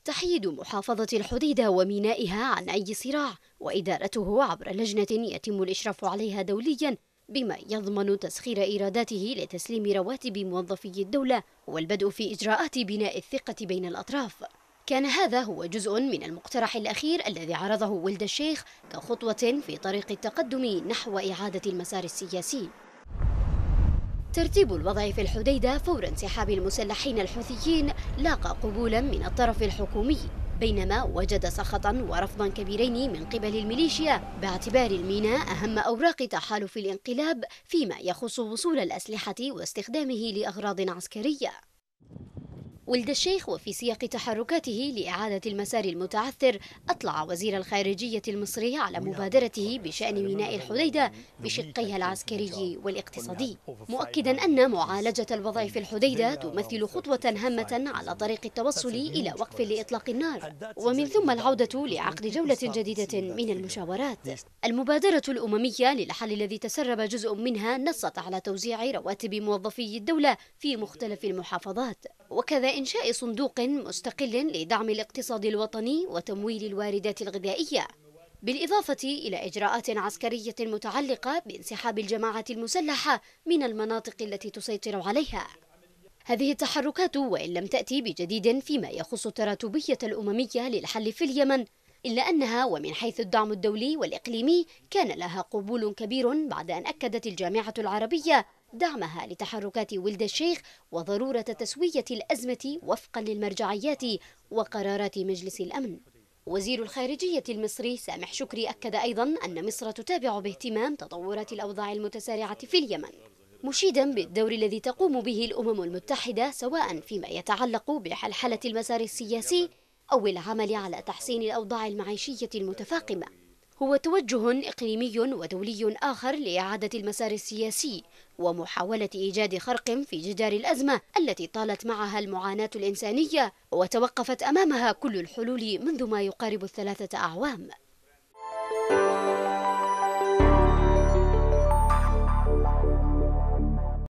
تحييد محافظة الحديدة ومينائها عن أي صراع، وإدارته عبر لجنة يتم الإشراف عليها دوليا بما يضمن تسخير إيراداته لتسليم رواتب موظفي الدولة والبدء في إجراءات بناء الثقة بين الأطراف. كان هذا هو جزء من المقترح الأخير الذي عرضه ولد الشيخ كخطوة في طريق التقدم نحو إعادة المسار السياسي. ترتيب الوضع في الحديدة فور انسحاب المسلحين الحوثيين لاقى قبولا من الطرف الحكومي، بينما وجد سخطا ورفضا كبيرين من قبل الميليشيا باعتبار الميناء أهم أوراق تحالف الانقلاب فيما يخص وصول الأسلحة واستخدامه لأغراض عسكرية. ولد الشيخ وفي سياق تحركاته لإعادة المسار المتعثر أطلع وزير الخارجية المصري على مبادرته بشأن ميناء الحديدة بشقيها العسكري والاقتصادي، مؤكدا أن معالجة الوضع في الحديدة تمثل خطوة هامة على طريق التوصل إلى وقف لإطلاق النار ومن ثم العودة لعقد جولة جديدة من المشاورات. المبادرة الأممية للحل الذي تسرب جزء منها نصت على توزيع رواتب موظفي الدولة في مختلف المحافظات، وكذا إنشاء صندوق مستقل لدعم الاقتصاد الوطني وتمويل الواردات الغذائية، بالإضافة إلى إجراءات عسكرية متعلقة بانسحاب الجماعة المسلحة من المناطق التي تسيطر عليها. هذه التحركات وإن لم تأتي بجديد فيما يخص التراتبية الأممية للحل في اليمن، إلا أنها ومن حيث الدعم الدولي والإقليمي كان لها قبول كبير بعد أن أكدت الجامعة العربية دعمها لتحركات ولد الشيخ وضرورة تسوية الأزمة وفقا للمرجعيات وقرارات مجلس الأمن. وزير الخارجية المصري سامح شكري أكد أيضا أن مصر تتابع باهتمام تطورات الأوضاع المتسارعة في اليمن، مشيدا بالدور الذي تقوم به الأمم المتحدة سواء فيما يتعلق بحلحلة المسار السياسي أو العمل على تحسين الأوضاع المعيشية المتفاقمة. هو توجه إقليمي ودولي آخر لإعادة المسار السياسي ومحاولة إيجاد خرق في جدار الأزمة التي طالت معها المعاناة الإنسانية وتوقفت أمامها كل الحلول منذ ما يقارب 3 أعوام.